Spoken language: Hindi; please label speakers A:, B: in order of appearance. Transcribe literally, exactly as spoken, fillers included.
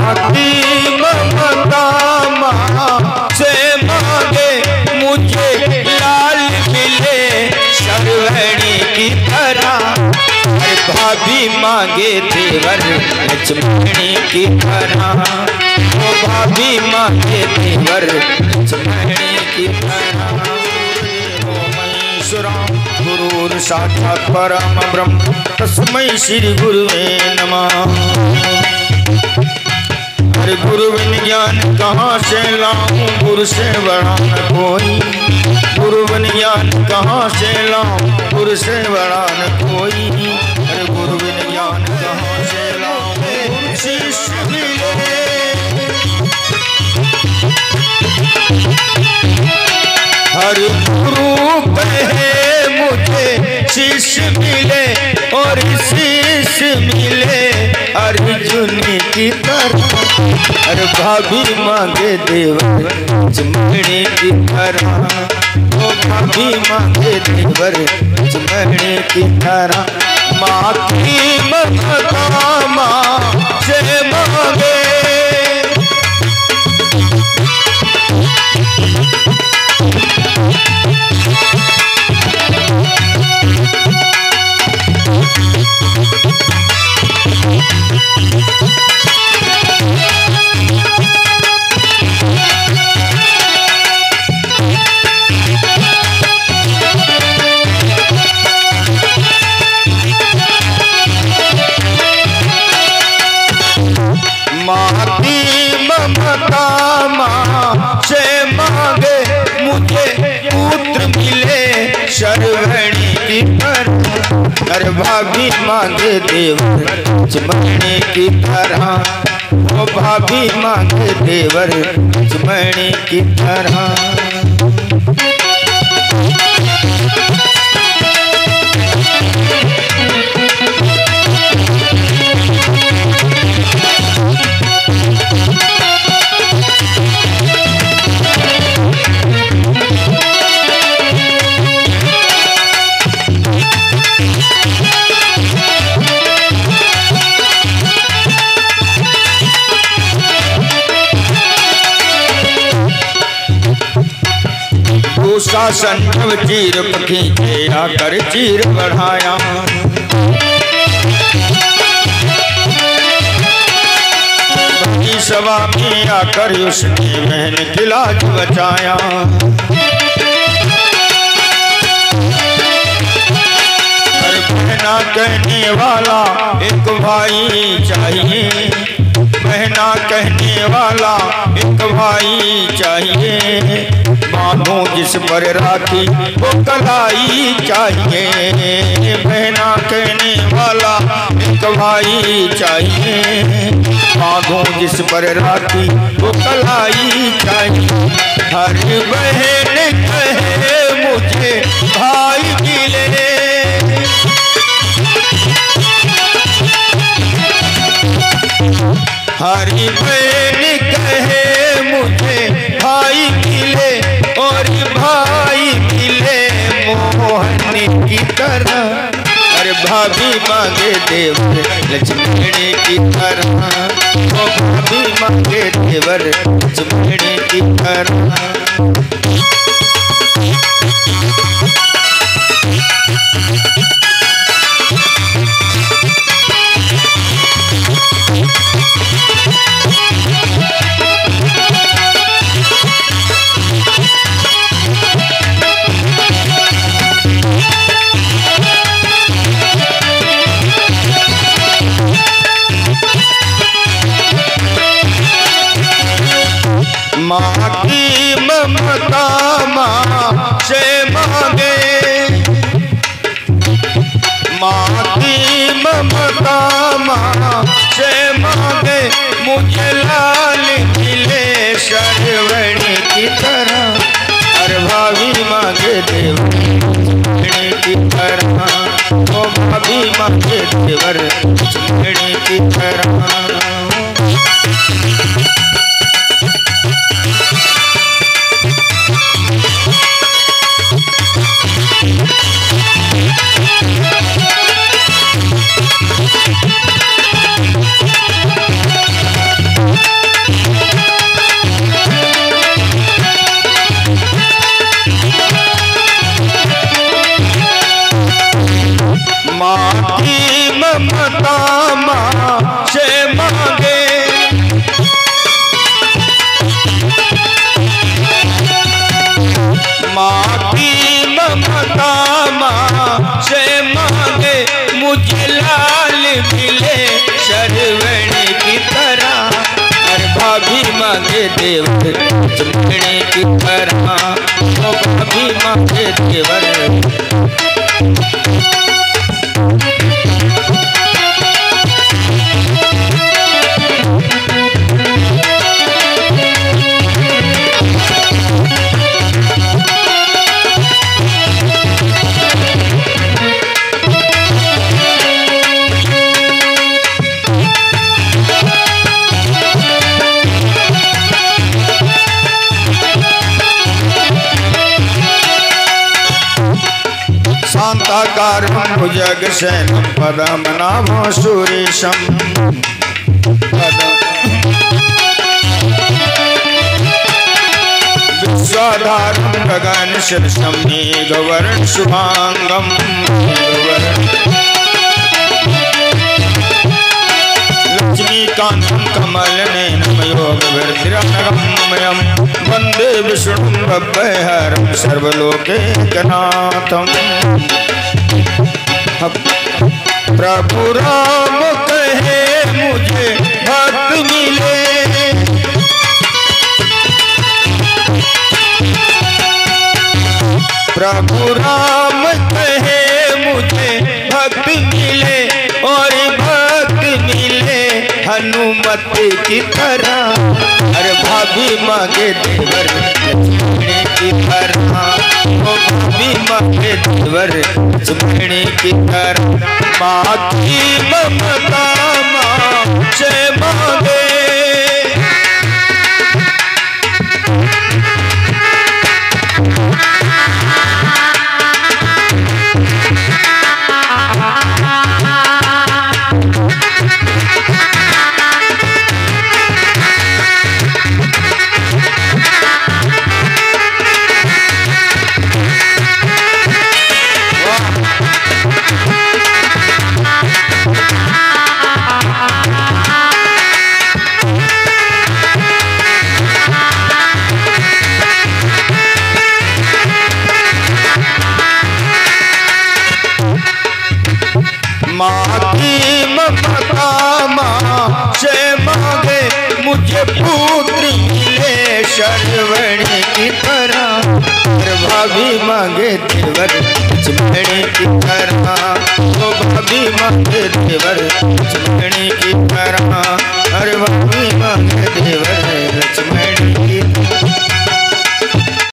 A: माँ की ममता माँ से मांगे मुझे लाल मिले शर्वणी की तरह। अरे भाभी मांगे देवर लक्ष्मणी की तरह। वो भाभी मांगे देवर लक्ष्मणी की तरह। गुरुर साक्षात् परम ब्रह्म तस्मै श्री गुरुवे नमः। अरे गुरु बिन ज्ञान कहाँ से लाऊं, गुरु से बड़ा न कोई। गुरु बिन ज्ञान कहाँ से लाऊं, गुरु से बड़ा न कोई। अरे गुरु बिन ज्ञान कहाँ से लाऊं, गुरु शिष्य मिले। हर गुरु कहे मुझे शिष्य मिले और शिष्य मिले अर्जुन की तरह। अरे भाभी मांगे देवर लक्ष्मणी की तरह। वो भाभी मांगे देवर लक्ष्मणी की तरह। माँ की ममता माँ से मांगे। शर्वणी की तरह। अरे भाभी मांगे देवर लक्ष्मणी की तरह। वो भाभी मांगे देवर लक्ष्मणी की तरह। शासन चीर पखी के आकर चीर बढ़ाया। बड़ी सभा में आकर उसने बहन की लाज बचाया। हर बहना कहने वाला एक भाई चाहिए। बहना कहने वाला एक भाई चाहिए। बांधो जिस पर राखी वो कलाई चाहिए। बहना कहने वाला एक भाई चाहिए। बांधो जिस पर राखी वो कलाई चाहिए। हर बहन कहे मुझे भाई मिले। हर बहन कहे मुझे भाई मिले और भाई मिले मोहन की तरह। अरे भाभी मांगे देवर लक्ष्मणी की तरह। वो भाभी मांगे देवर लक्ष्मणी की तरह। माँ की ममता माँ से मांगे। माँ की ममता माँ से मांगे मुझे लाल मिले शर्वणी की तरह। अरे भाभी मांगे देवर लक्ष्मणी की तरह। वो भाभी मांगे देवर लक्ष्मणी की तरह। शरवण की तरह। अरे भाभी मांगे देवर चमकने की तरह, ओ भाभी मांगे देवर। शांताकारं भुजगशयनं पद्मनाभं सुरेशं। विश्वाधारं गगनशीर्षं मेघवर्णं शुभांगं। लक्ष्मीकान्तं कमलनयनं योगवर्धिरनगम्यं वन्दे विष्णुं भवभयहरं सर्वलोकैकनाथम्। प्रभु राम कहे मुझे भक्त मिले, प्रभु राम कहे मुझे भक्त मिले, और भक्त मिले हनुमत की तरह। अरे भाभी मांगे देवर चमकने की तरह, ओ भाभी मांगे देवर चमकने की तरह। माँ की ममता माँ से मांगे, माँ की ममता माँ से मांगे मुझे पुत्र मिले शरवण की तरह। भाभी मांगे देवर चमकने की तरह, ओ भाभी मांगे देवर चमकने की तरह।